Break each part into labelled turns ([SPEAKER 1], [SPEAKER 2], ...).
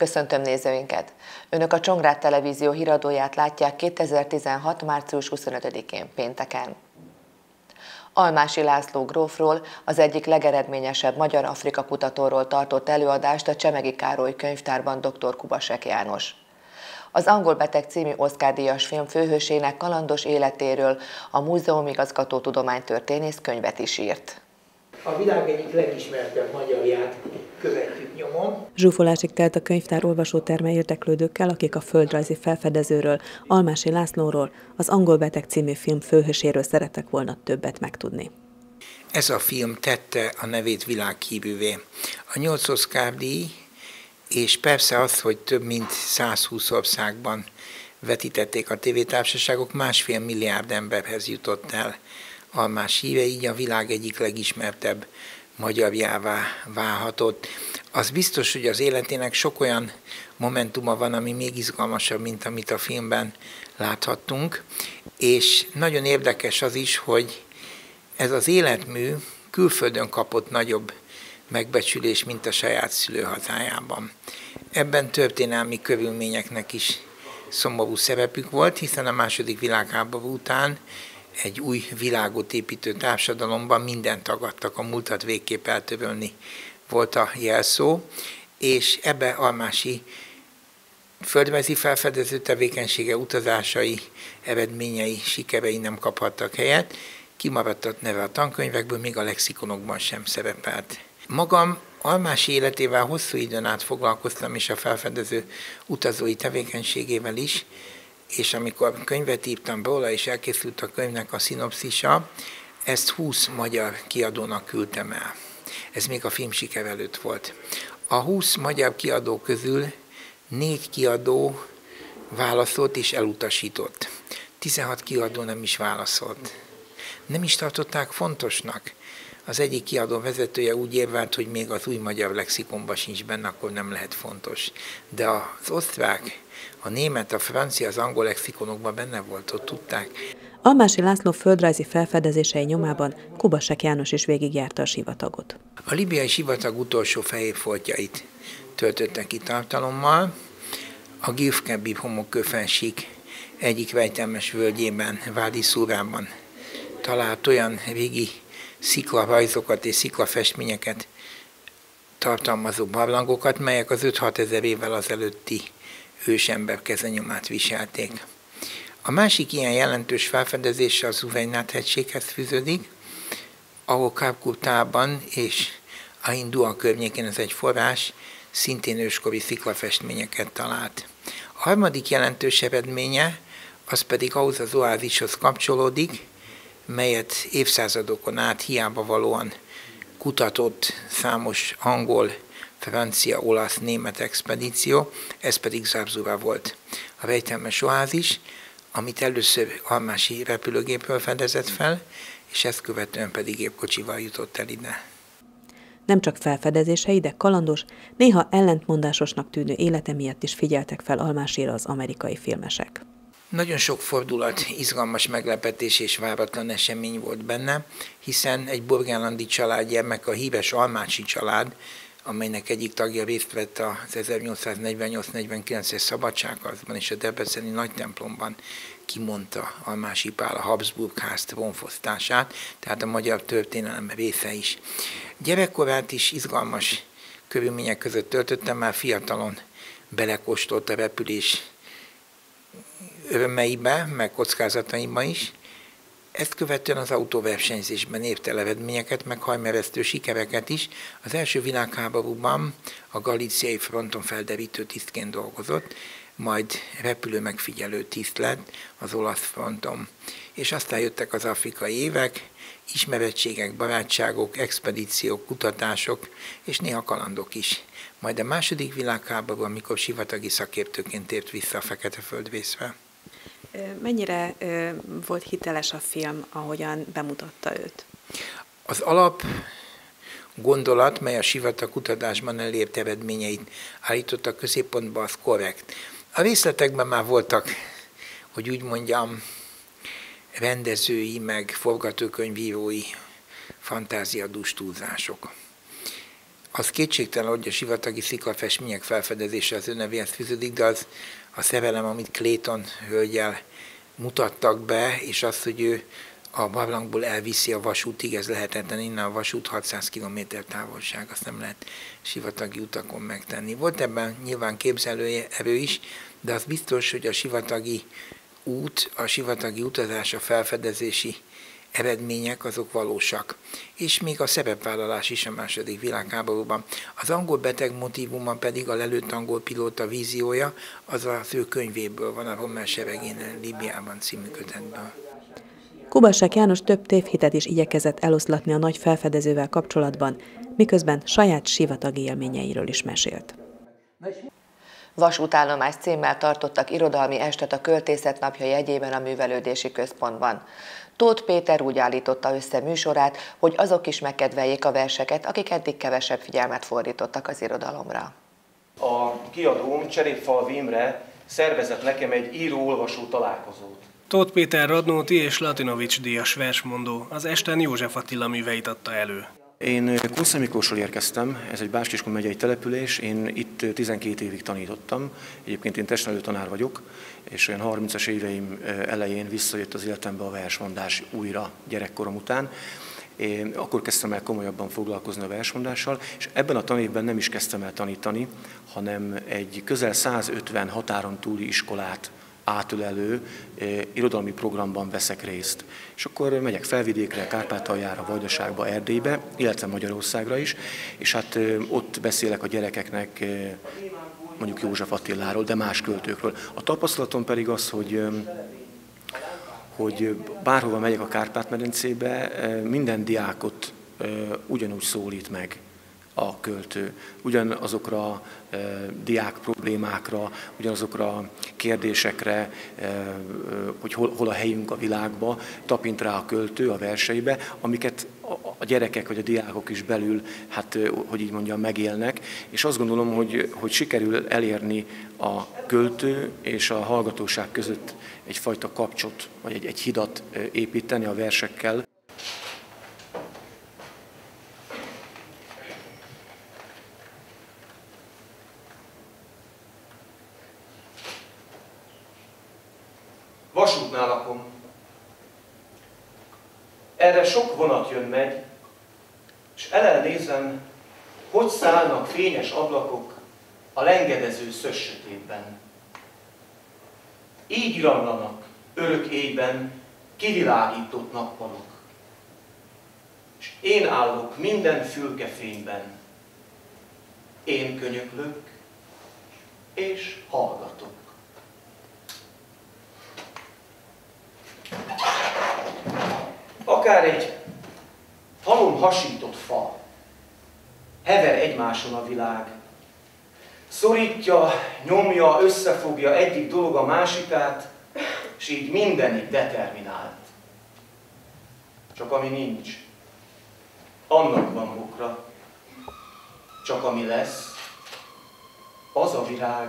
[SPEAKER 1] Köszöntöm nézőinket! Önök a Csongrád Televízió híradóját látják 2016. március 25-én pénteken. Almási László grófról, az egyik legeredményesebb magyar Afrika kutatóról tartott előadást a Csemegi Károly Könyvtárban dr. Kubasek János. Az Angol beteg című Oscar-díjas film főhősének kalandos életéről a múzeumigazgató tudománytörténész könyvet is írt.
[SPEAKER 2] A világ egyik legismertebb magyarját követjük nyomon.
[SPEAKER 3] Zsúfolásig telt a könyvtár olvasóterme érdeklődőkkel, akik a földrajzi felfedezőről, Almási Lászlóról, az Angol beteg című film főhőséről szerettek volna többet megtudni.
[SPEAKER 4] Ez a film tette a nevét világhírűvé. A 8 Oscar-díj, és persze az, hogy több mint 120 országban vetítették a tévétársaságok, 1,5 milliárd emberhez jutott el Almás híre, így a világ egyik legismertebb magyarjává válhatott. Az biztos, hogy az életének sok olyan momentuma van, ami még izgalmasabb, mint amit a filmben láthattunk, és nagyon érdekes az is, hogy ez az életmű külföldön kapott nagyobb megbecsülés, mint a saját szülőhazájában. Ebben történelmi körülményeknek is szomorú szerepük volt, hiszen a második világháború után egy új világot építő társadalomban mindent tagadtak, a múltat végképp eltörölni volt a jelszó, és ebbe Almási földrajzi felfedező tevékenysége, utazásai, eredményei, sikerei nem kaphattak helyet, kimaradt a neve a tankönyvekből, még a lexikonokban sem szerepelt. Magam Almási életével hosszú időn át foglalkoztam, és a felfedező utazói tevékenységével is, és amikor könyvet írtam róla, és elkészült a könyvnek a szinopszisa, ezt 20 magyar kiadónak küldtem el. Ez még a film siker előtt volt. A 20 magyar kiadó közül 4 kiadó válaszolt és elutasított. 16 kiadó nem is válaszolt. Nem is tartották fontosnak. Az egyik kiadó vezetője úgy érvelt, hogy még az új magyar lexikonban sincs benne, akkor nem lehet fontos. De az osztrák, a német, a francia, az angol lexikonokban benne volt, ott tudták.
[SPEAKER 3] Almási László földrajzi felfedezései nyomában Kubasek János is végigjárta a sivatagot.
[SPEAKER 4] A libiai sivatag utolsó fehér foltjait töltöttek ki tartalommal. A Gilfkebi homokkőfensík egyik rejtelmes völgyében, Vádi Szúrában talált olyan régi sziklarajzokat és sziklafestményeket tartalmazó barlangokat, melyek az 5-6 ezer évvel azelőtti ősember kezenyomát viselték. A másik ilyen jelentős felfedezése az Uweinát-hegységhez fűződik, ahol Kalkutában és a Hindua környékén ez egy forrás, szintén őskori sziklafestményeket talált. A harmadik jelentős eredménye, az pedig ahhoz az oázishoz kapcsolódik, melyet évszázadokon át hiába valóan kutatott számos angol, francia, olasz, német expedíció, ez pedig Zabzura volt. A rejtelmes oázis, amit először Almási repülőgépről fedezett fel, és ezt követően pedig gépkocsival jutott el ide.
[SPEAKER 3] Nem csak felfedezései, de kalandos, néha ellentmondásosnak tűnő élete miatt is figyeltek fel Almásira az amerikai filmesek.
[SPEAKER 4] Nagyon sok fordulat, izgalmas meglepetés és váratlan esemény volt benne, hiszen egy burgenlandi család gyermek, a híres Almási család, amelynek egyik tagja részt vett az 1848-49-es szabadságharcban és a debreceni nagy templomban kimondta Almási Pál a Habsburg ház trónfosztását, tehát a magyar történelem része is. Gyerekkorát is izgalmas körülmények között töltötte, már fiatalon belekóstolt a repülés örömeibe, meg kockázataiba is. Ezt követően az autóversenyzésben ért el eredményeket, meg hajmeresztő sikereket is. Az első világháborúban a galíciai fronton felderítő tisztként dolgozott, majd repülő megfigyelő tiszt lett az olasz fronton. És aztán jöttek az afrikai évek, ismerettségek, barátságok, expedíciók, kutatások, és néha kalandok is. Majd a második világháború, amikor sivatagi szakértőként tért vissza a Fekete-földrészre.
[SPEAKER 3] Mennyire volt hiteles a film, ahogyan bemutatta őt?
[SPEAKER 4] Az alap gondolat, mely a sivatag kutatásban elért eredményeit állította középpontba, az korrekt. A részletekben már voltak, hogy úgy mondjam, rendezői, meg forgatókönyvírói fantáziadús túlzások. Az kétségtelen, hogy a sivatagi sziklafestmények felfedezése az ő nevéhez fűződik, de az a szerelem, amit Clayton hölgyel mutattak be, és az, hogy ő a barlangból elviszi a vasútig, ez lehetetlen, innen a vasút 600 km távolság, azt nem lehet sivatagi utakon megtenni. Volt ebben nyilván képzelőerő is, de az biztos, hogy a sivatagi út, a sivatagi utazás, a felfedezési eredmények azok valósak. És még a szerepvállalás is a II. Világháborúban. Az angol beteg motívuma pedig a lelőtt angol pilóta víziója, az az ő könyvéből van, a Rommel seregén Líbiában című kötetből.
[SPEAKER 3] Kubassák János több tévhitet is igyekezett eloszlatni a nagy felfedezővel kapcsolatban, miközben saját sivatagi élményeiről is mesélt.
[SPEAKER 1] Vasútállomás címmel tartottak irodalmi estet a Költészet Napja jegyében a Művelődési Központban. Tóth Péter úgy állította össze műsorát, hogy azok is megkedveljék a verseket, akik eddig kevesebb figyelmet fordítottak az irodalomra.
[SPEAKER 5] A kiadóm Cserépfalvi Imre szervezett nekem egy író-olvasó találkozót.
[SPEAKER 6] Tóth Péter Radnóti és Latinovics díjas versmondó az esten József Attila műveit adta elő.
[SPEAKER 7] Én Kunsza Miklósról érkeztem, ez egy Bács-Kiskun megyei település, én itt 12 évig tanítottam, egyébként én testnevelő tanár vagyok, és olyan 30-as éveim elején visszajött az életembe a versmondás újra gyerekkorom után. Én akkor kezdtem el komolyabban foglalkozni a versmondással, és ebben a tanévben nem is kezdtem el tanítani, hanem egy közel 150 határon túli iskolát átölelő irodalmi programban veszek részt. És akkor megyek Felvidékre, Kárpátaljára, Vajdaságba, Erdélybe, illetve Magyarországra is, és hát ott beszélek a gyerekeknek mondjuk József Attiláról, de más költőkről. A tapasztalatom pedig az, hogy bárhova megyek a Kárpát-medencébe, minden diákot ugyanúgy szólít meg a költő. Ugyanazokra a diák problémákra, ugyanazokra a kérdésekre, hogy hol a helyünk a világba, tapint rá a költő a verseibe, amiket a gyerekek vagy a diákok is belül, hát, hogy így mondjam, megélnek. És azt gondolom, hogy sikerül elérni a költő és a hallgatóság között egyfajta kapcsot, vagy egy hidat építeni a versekkel.
[SPEAKER 5] Vasútnál lakom. Erre sok vonat jön-megy, és elnézem, hogy szállnak fényes ablakok a lengedező szös sötétben. Így iramlanak örök éjben kivilágított nappalok. És én állok minden fülkefényben. Én könyöklök és hallgatok. Akár egy halom hasított fa, hever egymáson a világ, szorítja, nyomja, összefogja egyik dolog a másikát, és így mindenig determinált. Csak ami nincs, annak van okra, csak ami lesz, az a virág,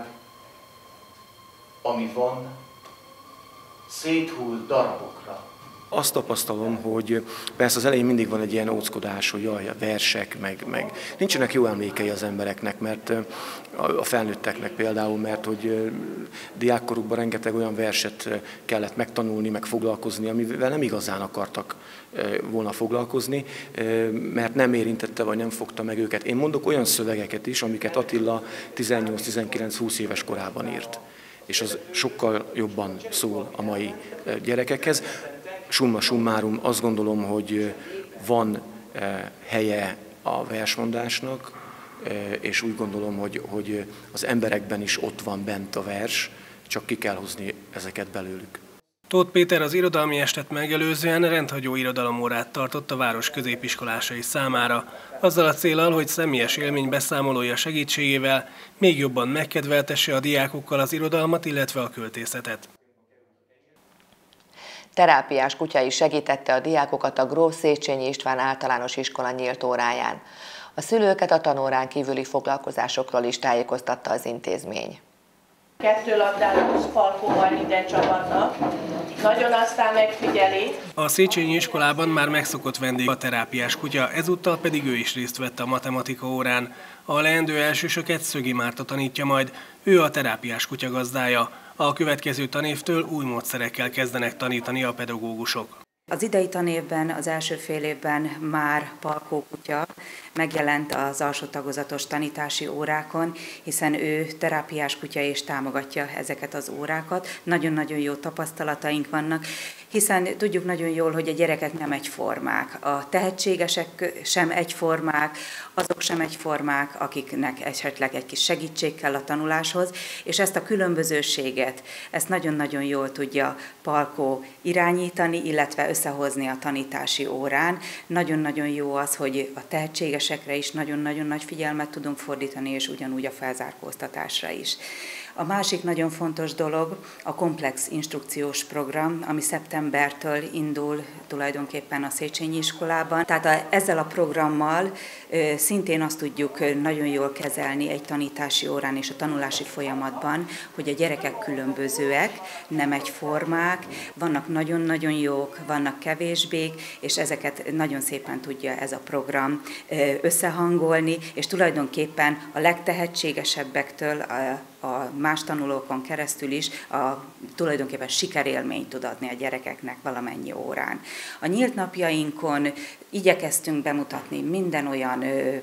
[SPEAKER 5] ami van, széthull darabokra.
[SPEAKER 7] Azt tapasztalom, hogy persze az elején mindig van egy ilyen óckodás, hogy jaj, a versek, meg nincsenek jó emlékei az embereknek, mert a felnőtteknek például, mert hogy diákkorukban rengeteg olyan verset kellett megtanulni, meg foglalkozni, amivel nem igazán akartak volna foglalkozni, mert nem érintette, vagy nem fogta meg őket. Én mondok olyan szövegeket is, amiket Attila 18-19-20 éves korában írt, és az sokkal jobban szól a mai gyerekekhez. Summa summarum, azt gondolom, hogy van helye a versmondásnak, és úgy gondolom, hogy az emberekben is ott van bent a vers, csak ki kell hozni ezeket belőlük.
[SPEAKER 6] Tóth Péter az irodalmi estet megelőzően rendhagyó irodalomórát tartott a város középiskolásai számára, azzal a céllal, hogy személyes élménybeszámolója segítségével még jobban megkedveltesse a diákokkal az irodalmat, illetve a költészetet.
[SPEAKER 1] Terápiás kutya is segítette a diákokat a Gróf Széchenyi István általános iskola nyílt óráján. A szülőket a tanórán kívüli foglalkozásokról is tájékoztatta az intézmény.
[SPEAKER 8] 2 labdálós Falkóval minden csapatnak. Nagyon aztán megfigyeli.
[SPEAKER 6] A Széchenyi iskolában már megszokott vendég a terápiás kutya, ezúttal pedig ő is részt vett a matematika órán. A leendő elsősöket Szögi Márta tanítja majd, ő a terápiás kutya gazdája. A következő tanévtől új módszerekkel kezdenek tanítani a pedagógusok.
[SPEAKER 9] Az idei tanévben, az első fél évben már Palkó kutya megjelent az alsó tagozatos tanítási órákon, hiszen ő terápiás kutya és támogatja ezeket az órákat. Nagyon-nagyon jó tapasztalataink vannak, hiszen tudjuk nagyon jól, hogy a gyerekek nem egyformák. A tehetségesek sem egyformák, azok sem egyformák, akiknek esetleg egy kis segítség kell a tanuláshoz, és ezt a különbözőséget, ezt nagyon-nagyon jól tudja Palkó irányítani, illetve összehozni a tanítási órán. Nagyon-nagyon jó az, hogy a tehetségesekre is nagyon-nagyon nagy figyelmet tudunk fordítani, és ugyanúgy a felzárkóztatásra is. A másik nagyon fontos dolog a komplex instrukciós program, ami szeptembertől indul tulajdonképpen a Széchenyi iskolában. Tehát ezzel a programmal szintén azt tudjuk nagyon jól kezelni egy tanítási órán és a tanulási folyamatban, hogy a gyerekek különbözőek, nem egyformák, vannak nagyon-nagyon jók, vannak kevésbék, és ezeket nagyon szépen tudja ez a program összehangolni, és tulajdonképpen a legtehetségesebbektől a más tanulókon keresztül is tulajdonképpen sikerélményt tud adni a gyerekeknek valamennyi órán. A nyílt napjainkon igyekeztünk bemutatni minden olyan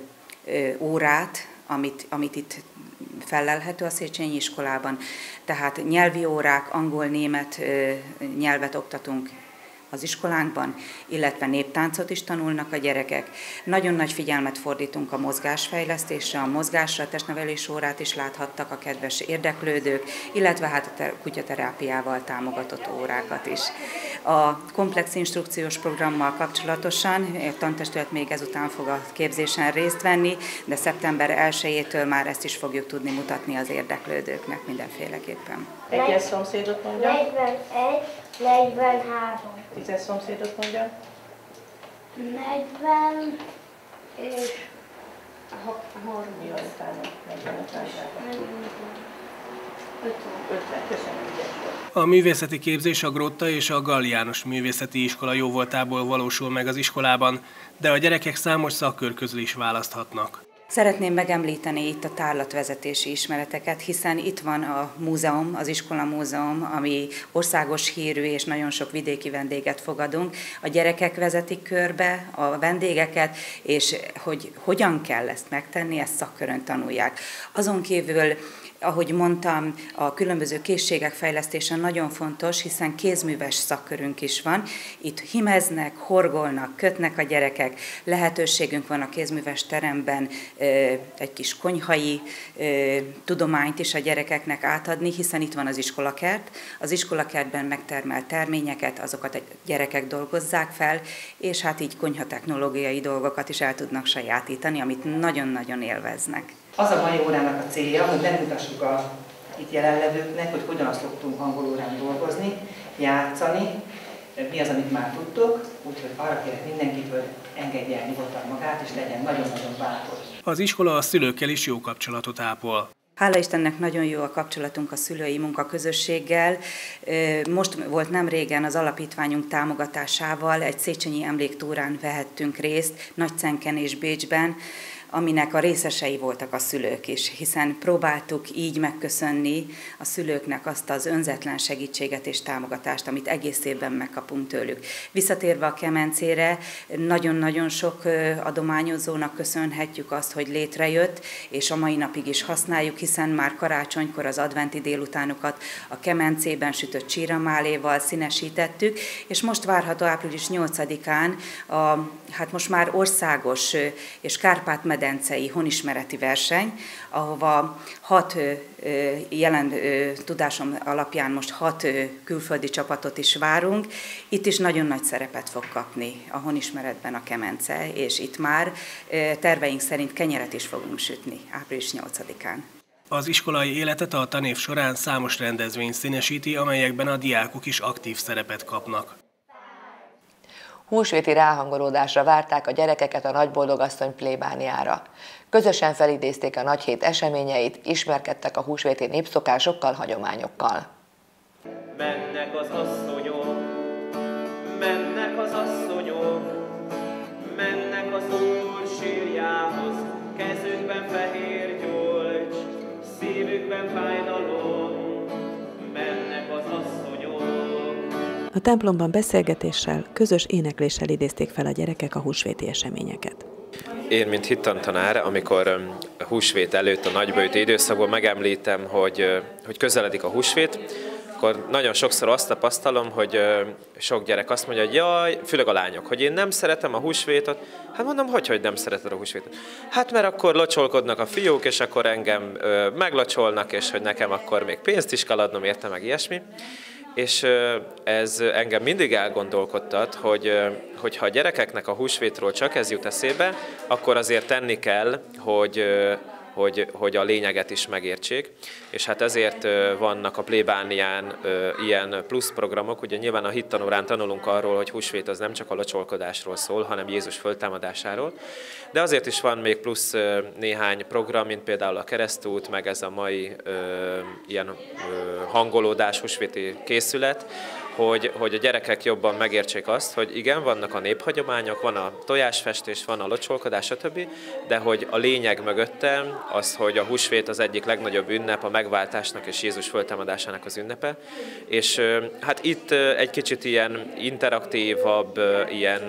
[SPEAKER 9] órát, amit itt fellelhető a Széchenyi iskolában, tehát nyelvi órák, angol, német nyelvet oktatunk az iskolánkban, illetve néptáncot is tanulnak a gyerekek. Nagyon nagy figyelmet fordítunk a mozgásfejlesztésre, a mozgásra, a testnevelés órát is láthattak a kedves érdeklődők, illetve hát a kutyaterápiával támogatott órákat is. A komplex instrukciós programmal kapcsolatosan a tantestület még ezután fog a képzésen részt venni, de szeptember 1-től már ezt is fogjuk tudni mutatni az érdeklődőknek mindenféleképpen.
[SPEAKER 8] Egyes szomszédot mondja.
[SPEAKER 10] 41, 43.
[SPEAKER 8] 10 szomszédot mondja.
[SPEAKER 10] 40 és 30.
[SPEAKER 8] Mi van utána? 45. 50. Köszönöm, ügyes volt.
[SPEAKER 6] A művészeti képzés a Grotta és a Gall János Művészeti Iskola jóvoltából valósul meg az iskolában, de a gyerekek számos szakkör közül is választhatnak.
[SPEAKER 9] Szeretném megemlíteni itt a tárlatvezetési ismereteket, hiszen itt van a múzeum, az iskola múzeum, ami országos hírű, és nagyon sok vidéki vendéget fogadunk. A gyerekek vezetik körbe a vendégeket, és hogy hogyan kell ezt megtenni, ezt szakkörön tanulják. Azon kívül, ahogy mondtam, a különböző készségek fejlesztése nagyon fontos, hiszen kézműves szakkörünk is van. Itt himeznek, horgolnak, kötnek a gyerekek. Lehetőségünk van a kézműves teremben egy kis konyhai tudományt is a gyerekeknek átadni, hiszen itt van az iskolakert. Az iskolakertben megtermelt terményeket, azokat a gyerekek dolgozzák fel, és hát így konyhatechnológiai dolgokat is el tudnak sajátítani, amit nagyon-nagyon élveznek.
[SPEAKER 11] Az a mai órának a célja, hogy megmutassuk a itt jelenlevőknek, hogy hogyan szoktunk angolórán dolgozni, játszani, mi az, amit már tudtok, úgyhogy arra kérek mindenkit, hogy engedje el nyugodtan magát, és legyen nagyon-nagyon bátor.
[SPEAKER 6] Az iskola a szülőkkel is jó kapcsolatot ápol.
[SPEAKER 9] Hála Istennek nagyon jó a kapcsolatunk a szülői munkaközösséggel. Most volt nem régen az alapítványunk támogatásával egy széchenyi emléktúrán vehettünk részt Nagycenken és Bécsben, aminek a részesei voltak a szülők is, hiszen próbáltuk így megköszönni a szülőknek azt az önzetlen segítséget és támogatást, amit egész évben megkapunk tőlük. Visszatérve a kemencére, nagyon-nagyon sok adományozónak köszönhetjük azt, hogy létrejött, és a mai napig is használjuk, hiszen már karácsonykor az adventi délutánokat a kemencében sütött csíramáléval színesítettük, és most várható április 8-án hát most már országos és Kárpát-medencei honismereti verseny, ahova 6 jelen tudásom alapján most 6 külföldi csapatot is várunk. Itt is nagyon nagy szerepet fog kapni a honismeretben a kemence, és itt már terveink szerint kenyeret is fogunk sütni április 8-án.
[SPEAKER 6] Az iskolai életet a tanév során számos rendezvény színesíti, amelyekben a diákok is aktív szerepet kapnak.
[SPEAKER 1] Húsvéti ráhangolódásra várták a gyerekeket a Nagyboldogasszony plébániára. Közösen felidézték a nagyhét eseményeit, ismerkedtek a húsvéti népszokásokkal, hagyományokkal.
[SPEAKER 12] Mennek az asszonyok, mennek az asszonyok, mennek az Úr sírjához, kezükben fehér gyolcs, szívükben fájdalom, mennek az asszonyok.
[SPEAKER 3] A templomban beszélgetéssel, közös énekléssel idézték fel a gyerekek a húsvéti eseményeket.
[SPEAKER 13] Én, mint hittantanár, amikor húsvét előtt a nagybőjti időszakban megemlítem, hogy közeledik a húsvét, akkor nagyon sokszor azt tapasztalom, hogy sok gyerek azt mondja, hogy jaj, főleg a lányok, hogy én nem szeretem a húsvétot. Hát mondom, hogy nem szereted a húsvétot? Hát mert akkor locsolkodnak a fiúk, és akkor engem meglocsolnak, és hogy nekem akkor még pénzt is kell adnom érte, meg ilyesmi. És ez engem mindig elgondolkodtat, hogy ha a gyerekeknek a húsvétról csak ez jut eszébe, akkor azért tenni kell, hogy a lényeget is megértsék. És hát ezért vannak a plébánián ilyen plusz programok. Ugye nyilván a hittanórán tanulunk arról, hogy húsvét az nem csak a locsolkodásról szól, hanem Jézus föltámadásáról. De azért is van még plusz néhány program, mint például a keresztút, meg ez a mai ilyen hangolódás, húsvéti készület, hogy a gyerekek jobban megértsék azt, hogy igen, vannak a néphagyományok, van a tojásfestés, van a locsolkodás, stb., de hogy a lényeg mögötte az, hogy a húsvét az egyik legnagyobb ünnep, a megváltásnak és Jézus föltámadásának az ünnepe. És hát itt egy kicsit ilyen interaktívabb, ilyen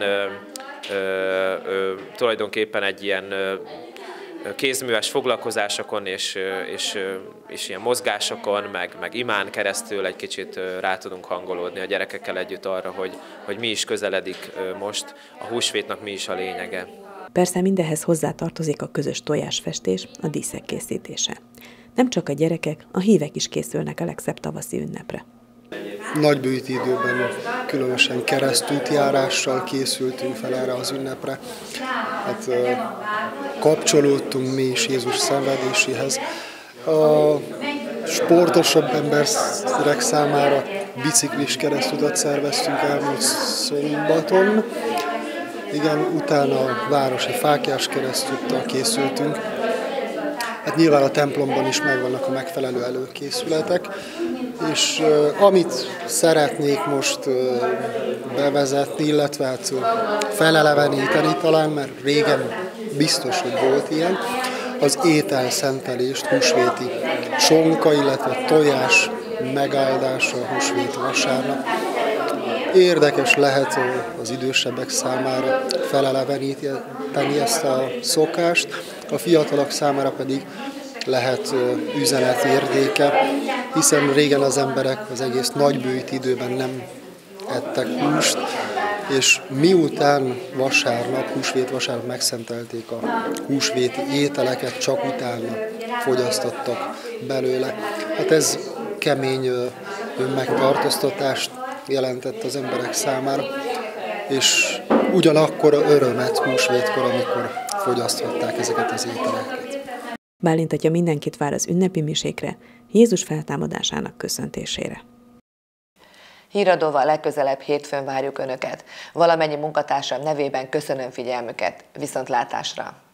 [SPEAKER 13] tulajdonképpen egy ilyen kézműves foglalkozásokon és ilyen mozgásokon, meg imán keresztül egy kicsit rá tudunk hangolódni a gyerekekkel együtt arra, hogy mi is közeledik most, a húsvétnak mi is a lényege.
[SPEAKER 3] Persze mindehhez hozzátartozik a közös tojásfestés, a díszek készítése. Nem csak a gyerekek, a hívek is készülnek a legszebb tavaszi ünnepre.
[SPEAKER 14] Nagybőjti időben különösen keresztútjárással készültünk fel erre az ünnepre. Hát, kapcsolódtunk mi is Jézus szenvedéséhez. A sportosabb emberek számára biciklis keresztutat szerveztünk elmúlt szombaton. Igen, utána a városi fáklyás keresztúttal készültünk. Hát nyilván a templomban is megvannak a megfelelő előkészületek, és amit szeretnék most bevezetni, illetve hát feleleveníteni talán, mert régen biztos, hogy volt ilyen, az ételszentelést, húsvéti sonka, illetve tojás megáldása a húsvét vasárnap. Érdekes lehet az idősebbek számára feleleveníteni ezt a szokást, a fiatalok számára pedig lehet üzenetérdéke, hiszen régen az emberek az egész nagybőjti időben nem ettek húst, és miután vasárnap, húsvét vasárnap megszentelték a húsvéti ételeket, csak utána fogyasztottak belőle. Hát ez kemény önmegtartóztatást jelentett az emberek számára, és ugyanakkor örömet húsvétkor, amikor fogyaszthatták ezeket az ételeket.
[SPEAKER 3] Bálint atya mindenkit vár az ünnepi misékre, Jézus feltámadásának köszöntésére.
[SPEAKER 1] Híradóval legközelebb hétfőn várjuk Önöket. Valamennyi munkatársam nevében köszönöm figyelmüket. Viszontlátásra!